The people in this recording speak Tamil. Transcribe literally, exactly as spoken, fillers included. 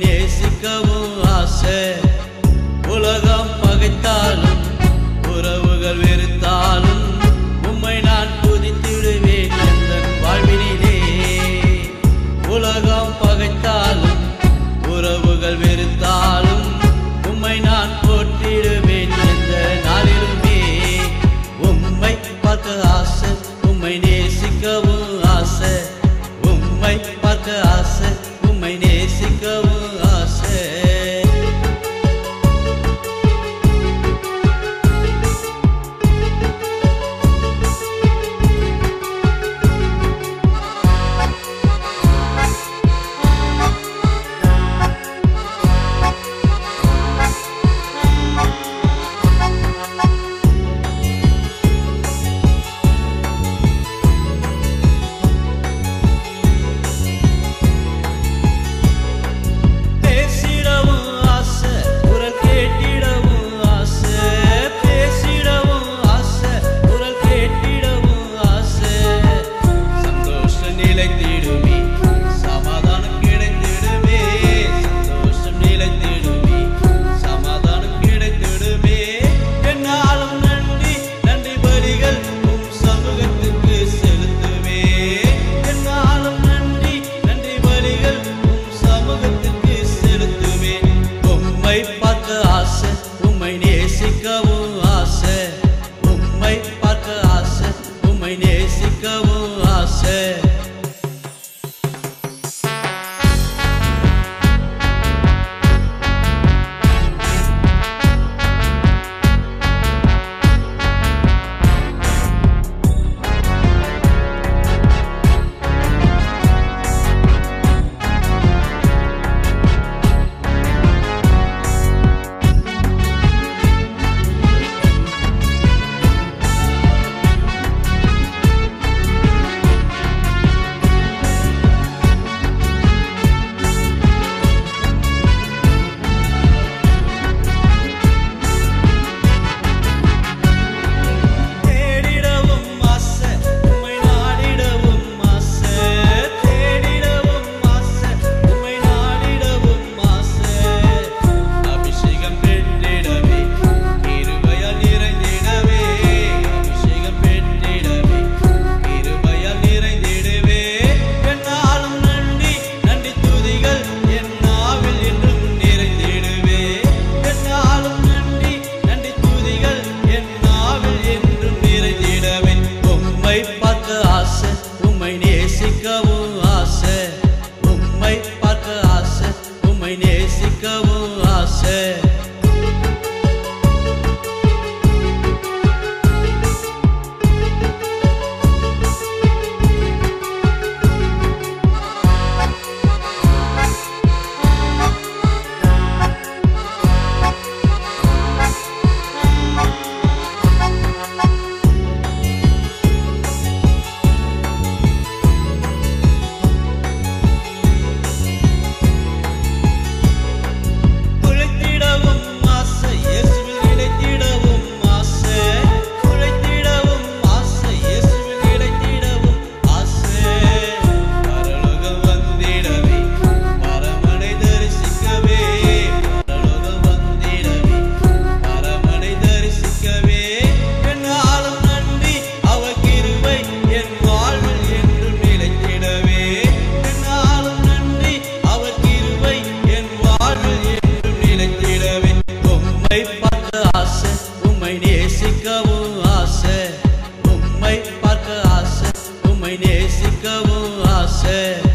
நேசிக்கவும் ஆசை. உலகம் பகைத்தாலும் உறவுகள் வெறுத்தாலும் உம்மை நான் துதித்திடுவேன் எந்தன் வாழ்வினிலே. உலகம் பகைத்தாலும் உறவுகள் வெறுத்தாலும் உம்மை நான் போற்றிடுவேன் எந்த நாளிலுமே. உம்மை பார்க்க ஆசை, உம்மை நேசிக்கவும் ஆசை. உம்மை பார்க்க ஆசை, உம்மை நேசிக்கவும் ஆசை. உம்மை நேசிக்கவும் ஆசை, உம்மை பார்க்க ஆசை, உம்மை நேசிக்கவும் ஆசை. உம்மை நேசிக்கவும் ஆசை, உம்மை பார்க்க ஆசை, உம்மை நேசிக்கவும் ஆசை. உம்மை நேசிக்கவும் ஆசை, உம்மை பார்க்க ஆசை, உம்மை நேசிக்கவும் ஆசை.